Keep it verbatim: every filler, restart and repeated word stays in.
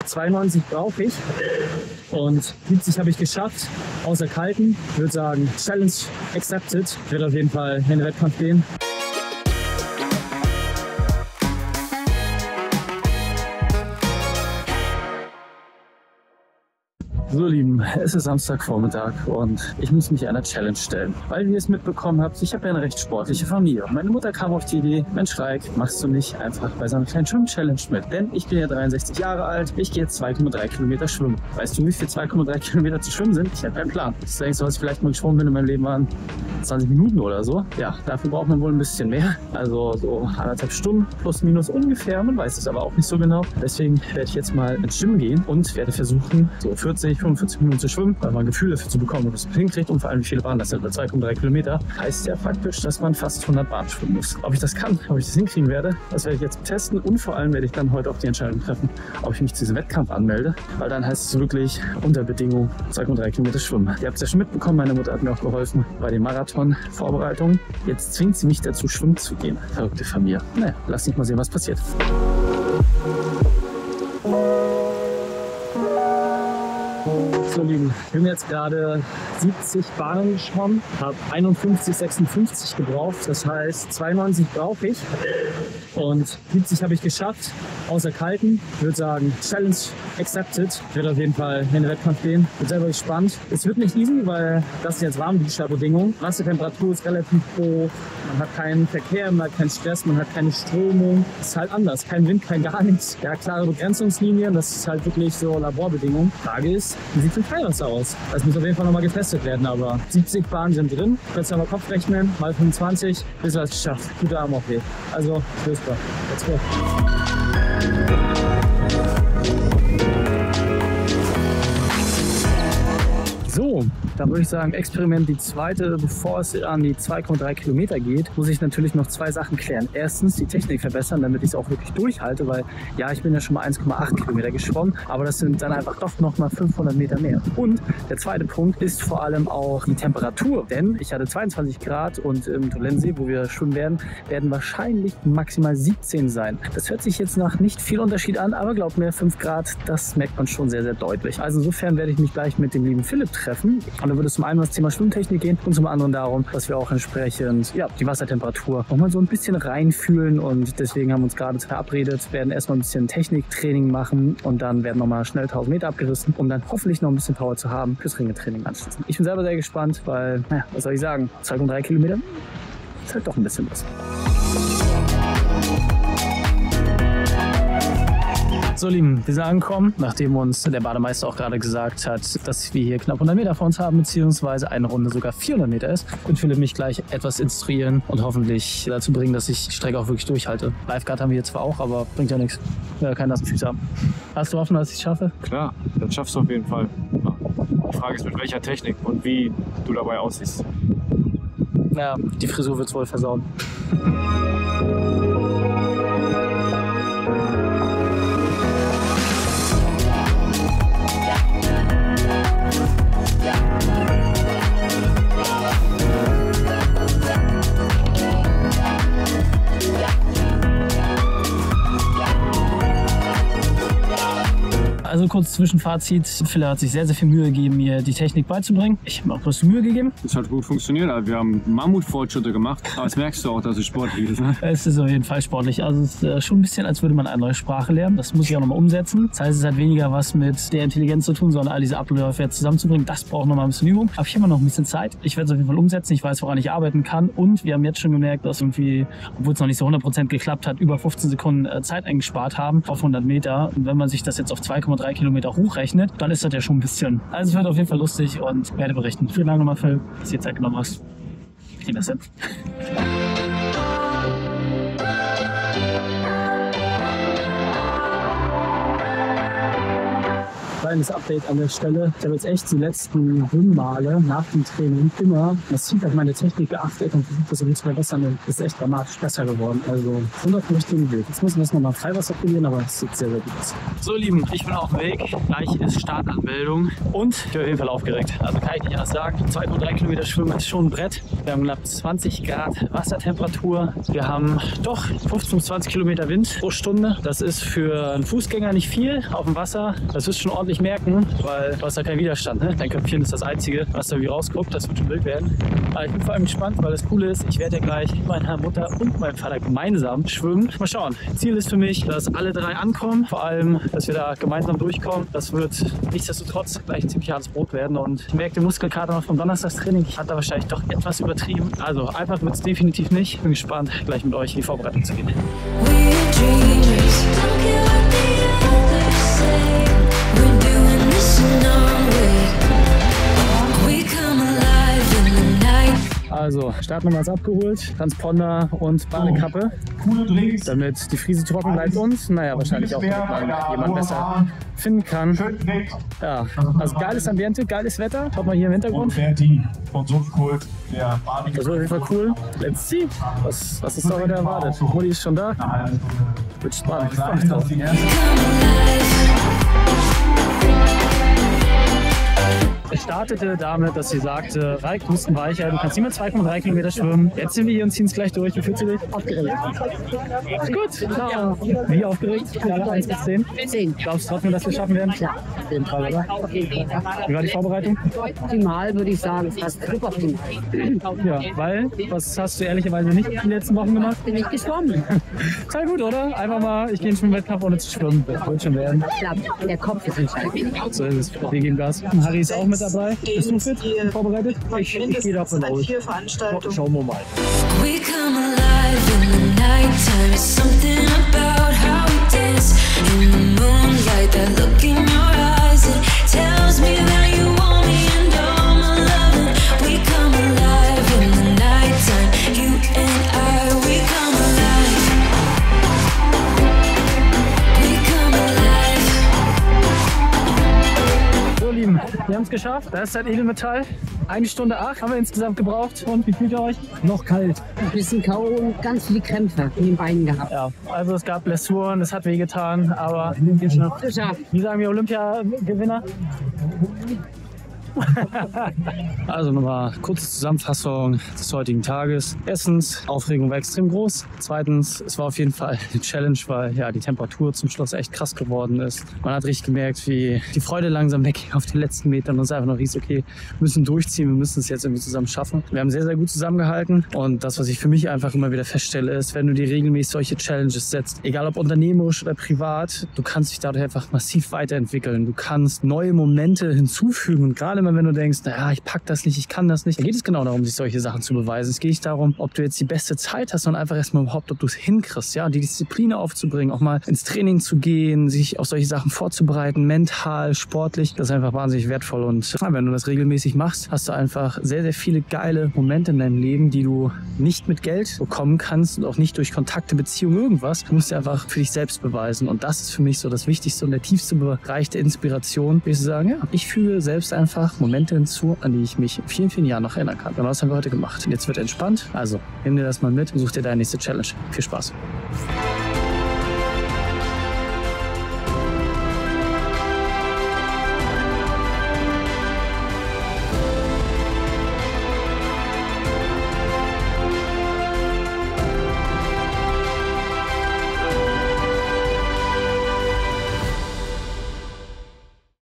zweiundneunzig brauche ich und siebzig habe ich geschafft, außer kalten. Ich würde sagen, Challenge accepted. Ich werde auf jeden Fall in den Wettkampf gehen. So Lieben, es ist Samstagvormittag und ich muss mich einer Challenge stellen. Weil ihr es mitbekommen habt, ich habe ja eine recht sportliche Familie. Meine Mutter kam auf die Idee, Mensch Raik, machst du nicht einfach bei so einer kleinen Schwimm-Challenge mit? Denn ich bin ja dreiundsechzig Jahre alt, ich gehe jetzt zwei Komma drei Kilometer schwimmen. Weißt du, wie viel zwei Komma drei Kilometer zu schwimmen sind? Ich habe keinen Plan. Das längste, was ich vielleicht mal geschwommen bin in meinem Leben, waren zwanzig Minuten oder so. Ja, dafür braucht man wohl ein bisschen mehr. Also so anderthalb Stunden plus minus ungefähr. Man weiß es aber auch nicht so genau. Deswegen werde ich jetzt mal ins Schwimmen gehen und werde versuchen, so vierzig, fünfundvierzig Minuten zu schwimmen, weil man ein Gefühl dafür zu bekommen, ob es hinkriegt und vor allem wie viele Bahnen das sind. Bei zwei Komma drei Kilometer heißt ja faktisch, dass man fast hundert Bahnen schwimmen muss. Ob ich das kann, ob ich das hinkriegen werde, das werde ich jetzt testen und vor allem werde ich dann heute auch die Entscheidung treffen, ob ich mich zu diesem Wettkampf anmelde, weil dann heißt es wirklich unter Bedingung zwei Komma drei Kilometer schwimmen. Ihr habt es ja schon mitbekommen, meine Mutter hat mir auch geholfen bei den Marathon-Vorbereitungen. Jetzt zwingt sie mich dazu, schwimmen zu gehen. Verrückte Familie. Naja, lass mich mal sehen, was passiert. So Lieben, ich bin jetzt gerade siebzig Bahnen geschwommen, habe einundfünfzig, sechsundfünfzig gebraucht, das heißt zweiundneunzig brauche ich und siebzig habe ich geschafft, außer kalten. Ich würde sagen, Challenge accepted. Ich werde auf jeden Fall in den Wettkampf gehen. Bin selber gespannt. Es wird nicht easy, weil das sind jetzt Warmduscher-Bedingungen. Wassertemperatur ist relativ hoch, man hat keinen Verkehr, man hat keinen Stress, man hat keine Strömung. Es ist halt anders, kein Wind, kein gar nichts. Ja, klare Begrenzungslinien, das ist halt wirklich so Laborbedingungen. Frage ist, wie sieht es Freiwasser aus? Das muss auf jeden Fall nochmal getestet werden, aber siebzig Bahnen sind drin. Jetzt haben wir Kopf rechnen, mal fünfundzwanzig, bis wir es geschafft. Guter Arm auch weh. Also, lösbar. Let's go. So, dann würde ich sagen, Experiment die zweite, bevor es an die zwei Komma drei Kilometer geht, muss ich natürlich noch zwei Sachen klären. Erstens die Technik verbessern, damit ich es auch wirklich durchhalte, weil ja, ich bin ja schon mal eins Komma acht Kilometer geschwommen, aber das sind dann einfach doch noch mal fünfhundert Meter mehr. Und der zweite Punkt ist vor allem auch die Temperatur, denn ich hatte zweiundzwanzig Grad und im Tolensee, wo wir schwimmen werden, werden wahrscheinlich maximal siebzehn sein. Das hört sich jetzt nach nicht viel Unterschied an, aber glaubt mir, fünf Grad, das merkt man schon sehr, sehr deutlich. Also insofern werde ich mich gleich mit dem lieben Philipp treffen. Und dann würde es zum einen um das Thema Schwimmtechnik gehen und zum anderen darum, dass wir auch entsprechend ja, die Wassertemperatur nochmal so ein bisschen reinfühlen. Und deswegen haben wir uns gerade verabredet, werden erstmal ein bisschen Techniktraining machen und dann werden nochmal schnell tausend Meter abgerissen, um dann hoffentlich noch ein bisschen Power zu haben fürs Ringetraining anschließend. Ich bin selber sehr gespannt, weil, naja, was soll ich sagen, zwei Komma drei Kilometer ist halt doch ein bisschen was. So Lieben, wir sind angekommen, nachdem uns der Bademeister auch gerade gesagt hat, dass wir hier knapp hundert Meter vor uns haben, beziehungsweise eine Runde sogar vierhundert Meter ist. Und Philipp mich gleich etwas instruieren und hoffentlich dazu bringen, dass ich die Strecke auch wirklich durchhalte. Lifeguard haben wir jetzt zwar auch, aber bringt ja nichts. Wir keine nassen Füße haben. Hast du Hoffnung, dass ich es schaffe? Klar, das schaffst du auf jeden Fall. Die Frage ist, mit welcher Technik und wie du dabei aussiehst. Ja, die Frisur wird es wohl versauen. Also kurz Zwischenfazit, Philipp hat sich sehr, sehr viel Mühe gegeben, mir die Technik beizubringen. Ich habe mir auch größte Mühe gegeben. Das hat gut funktioniert, also wir haben Mammutfortschritte gemacht, aber jetzt merkst du auch, dass es sportlich ist. Ne? Es ist auf jeden Fall sportlich, also es ist schon ein bisschen, als würde man eine neue Sprache lernen. Das muss ich auch nochmal umsetzen. Das heißt, es hat weniger was mit der Intelligenz zu tun, sondern all diese Abläufe jetzt zusammenzubringen. Das braucht nochmal ein bisschen Übung. Aber ich habe immer noch ein bisschen Zeit. Ich werde es auf jeden Fall umsetzen. Ich weiß, woran ich arbeiten kann. Und wir haben jetzt schon gemerkt, dass irgendwie, obwohl es noch nicht so hundert Prozent geklappt hat, über fünfzehn Sekunden Zeit eingespart haben auf hundert Meter. Und wenn man sich das jetzt auf zwei Komma drei Kilometer hochrechnet, dann ist das ja schon ein bisschen. Also es wird auf jeden Fall lustig und werde berichten. Vielen Dank nochmal, Phil, dass du dir Zeit genommen hast. Kriegen das hin. Kleines Update an der Stelle. Ich habe jetzt echt die letzten Schwimmmale nach dem Training immer massiv auf meine Technik geachtet und versucht, das so zu verbessern. Das ist echt dramatisch besser geworden. Also hundert auf dem richtigen Weg. Jetzt müssen wir das nochmal Freiwasser probieren, aber es sieht sehr, sehr gut aus. So, ihr Lieben, ich bin auf dem Weg. Gleich ist Startanmeldung und ich bin auf jeden Fall aufgeregt. Also kann ich nicht anders sagen. zwei Komma drei Kilometer schwimmen ist schon ein Brett. Wir haben knapp zwanzig Grad Wassertemperatur. Wir haben doch fünfzehn bis zwanzig Kilometer Wind pro Stunde. Das ist für einen Fußgänger nicht viel auf dem Wasser. Das wirst du schon ordentlich merken, weil du hast ja keinen Widerstand. Ne? Dein Köpfchen ist das Einzige, was da wie rausguckt. Das wird schon wild werden. Aber ich bin vor allem gespannt, weil das Coole ist, ich werde ja gleich mit meiner Mutter und meinem Vater gemeinsam schwimmen. Mal schauen. Ziel ist für mich, dass alle drei ankommen. Vor allem, dass wir da gemeinsam durchkommen. Das wird nichtsdestotrotz gleich ein ziemlich hartes Brot werden. Und ich merke den Muskelkater noch vom Donnerstagstraining. Ich hatte da wahrscheinlich doch etwas übertrieben. Also einfach wird es definitiv nicht. Bin gespannt, gleich mit euch in die Vorbereitung zu gehen. Also, Startnummer ist abgeholt, Transponder und Badekappe, damit die Friese trocken bleibt und, naja, wahrscheinlich auch, damit man jemand besser finden kann. Ja, also geiles Ambiente, geiles Wetter, schaut mal hier im Hintergrund. Das ist auf jeden Fall cool. Let's see, was, was ist da heute erwartet. Modi ist schon da. Wird spannend, ich freue mich drauf. Es startete damit, dass sie sagte, Raik, du bist ein Weicher, du kannst nicht mehr zwei Komma drei Kilometer schwimmen. Jetzt sind wir hier und ziehen es gleich durch. Wie fühlst du dich? Aufgeregt. Gut. Ja. Wie aufgeregt? Skala eins bis zehn? zehn. Glaubst du trotzdem, dass wir es schaffen werden? Ja, auf jeden Fall, oder? Auf jeden Fall. Wie war die Vorbereitung? Optimal, würde ich sagen. Fast suboptimal. Ja, weil, was hast du ehrlicherweise nicht die letzten Wochen gemacht? Bin ich geschwommen. Sehr gut, oder? Einfach mal, ich gehe in den Schwimmwettkampf ohne zu schwimmen. Das wird schon werden. Ich glaube, der Kopf ist entscheidend. So ist es. Wir geben Gas. Harry ist auch mit dabei. Bist du fit? Vorbereitet? Ich, ich gehe davon aus. Schauen wir mal. We come alive in the nighttime. It's something about how we dance in the moonlight. That look in your eyes, it tells me that you want me and all my loving. We come alive in the nighttime. You and I, we come alive. We come alive. So, Lieben, wir haben es geschafft. Da ist das Edelmetall. Eine Stunde acht haben wir insgesamt gebraucht. Und wie fühlt ihr euch? Noch kalt. Ein bisschen K O und ganz viele Krämpfe in den Beinen gehabt. Ja, also es gab Blessuren, es hat wehgetan, aber geschafft. Wie sagen wir Olympiagewinner? Also nochmal kurze Zusammenfassung des heutigen Tages. Erstens, Aufregung war extrem groß. Zweitens, es war auf jeden Fall eine Challenge, weil ja die Temperatur zum Schluss echt krass geworden ist. Man hat richtig gemerkt, wie die Freude langsam wegging auf den letzten Metern und es einfach noch hieß, okay, wir müssen durchziehen, wir müssen es jetzt irgendwie zusammen schaffen. Wir haben sehr, sehr gut zusammengehalten und das, was ich für mich einfach immer wieder feststelle, ist, wenn du dir regelmäßig solche Challenges setzt, egal ob unternehmerisch oder privat, du kannst dich dadurch einfach massiv weiterentwickeln. Du kannst neue Momente hinzufügen und gerade wenn du denkst, naja, ich pack das nicht, ich kann das nicht, dann geht es genau darum, sich solche Sachen zu beweisen. Es geht nicht darum, ob du jetzt die beste Zeit hast, sondern einfach erstmal überhaupt, ob du es hinkriegst, ja, die Disziplin aufzubringen, auch mal ins Training zu gehen, sich auf solche Sachen vorzubereiten, mental, sportlich, das ist einfach wahnsinnig wertvoll und ja, wenn du das regelmäßig machst, hast du einfach sehr, sehr viele geile Momente in deinem Leben, die du nicht mit Geld bekommen kannst und auch nicht durch Kontakte, Beziehungen, irgendwas. Du musst dir einfach für dich selbst beweisen und das ist für mich so das Wichtigste und der tiefste Bereich der Inspiration, wie zu sagen, ja, ich fühle selbst einfach Momente hinzu, an die ich mich in vielen, vielen Jahren noch erinnern kann. Und das haben wir heute gemacht. Und jetzt wird entspannt. Also, nimm dir das mal mit und such dir deine nächste Challenge. Viel Spaß.